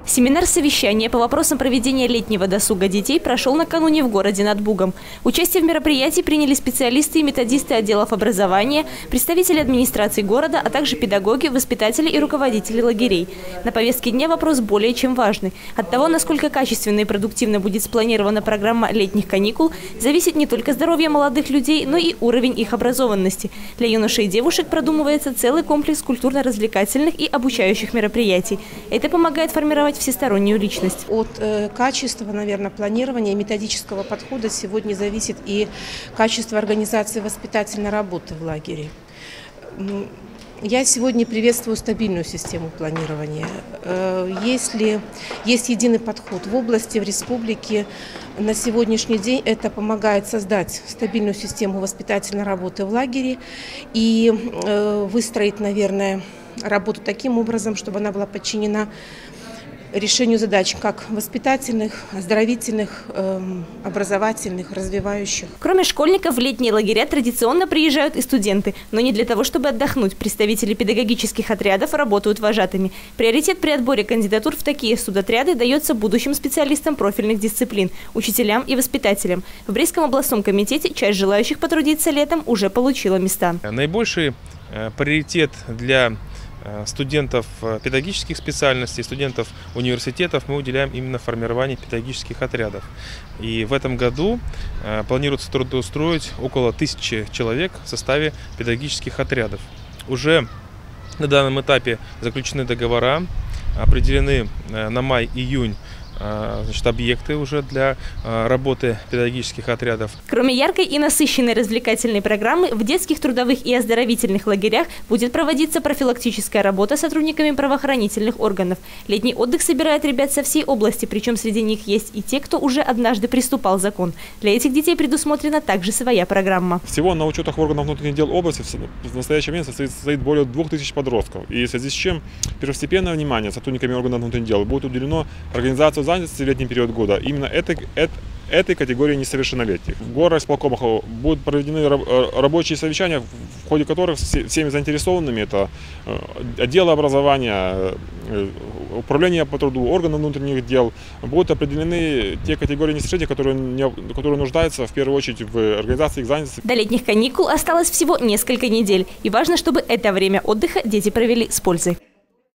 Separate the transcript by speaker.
Speaker 1: Семинар-совещание по вопросам проведения летнего досуга детей прошел накануне в городе над Бугом. Участие в мероприятии приняли специалисты и методисты отделов образования, представители администрации города, а также педагоги, воспитатели и руководители лагерей. На повестке дня вопрос более чем важный. От того, насколько качественно и продуктивно будет спланирована программа летних каникул, зависит не только здоровье молодых людей, но и уровень их образованности. Для юношей и девушек продумывается целый комплекс культурно-развлекательных и обучающих мероприятий. Это помогает формировать всестороннюю личность.
Speaker 2: От качества, наверное, планирования и методического подхода сегодня зависит и качество организации воспитательной работы в лагере. Я сегодня приветствую стабильную систему планирования. Если есть единый подход в области, в республике, на сегодняшний день это помогает создать стабильную систему воспитательной работы в лагере и выстроить, наверное, работу таким образом, чтобы она была подчинена решению задач как воспитательных, оздоровительных, образовательных, развивающих.
Speaker 1: Кроме школьников, в летние лагеря традиционно приезжают и студенты. Но не для того, чтобы отдохнуть. Представители педагогических отрядов работают вожатыми. Приоритет при отборе кандидатур в такие студотряды дается будущим специалистам профильных дисциплин, учителям и воспитателям. В Брестском областном комитете часть желающих потрудиться летом уже получила места.
Speaker 3: Наибольший приоритет для студентов педагогических специальностей, студентов университетов мы уделяем именно формированию педагогических отрядов. И в этом году планируется трудоустроить около 1000 человек в составе педагогических отрядов. Уже на данном этапе заключены договора, определены на май-июнь объекты уже для работы педагогических отрядов.
Speaker 1: Кроме яркой и насыщенной развлекательной программы, в детских, трудовых и оздоровительных лагерях будет проводиться профилактическая работа сотрудниками правоохранительных органов. Летний отдых собирает ребят со всей области, причем среди них есть и те, кто уже однажды приступал закон. Для этих детей предусмотрена также своя программа.
Speaker 4: Всего на учетах органов внутренних дел области в настоящее время состоит более 2000 подростков. И в связи с чем первостепенное внимание сотрудниками органов внутренних дел будет уделено организации занятости в летний период года именно этой категории несовершеннолетних. В горосполкомах будут проведены рабочие совещания, в ходе которых всеми заинтересованными, это отделы образования, управление по труду, органы внутренних дел, будут определены те категории несовершеннолетних, которые нуждаются в первую очередь в организации их занятости.
Speaker 1: До летних каникул осталось всего несколько недель. И важно, чтобы это время отдыха дети провели с пользой.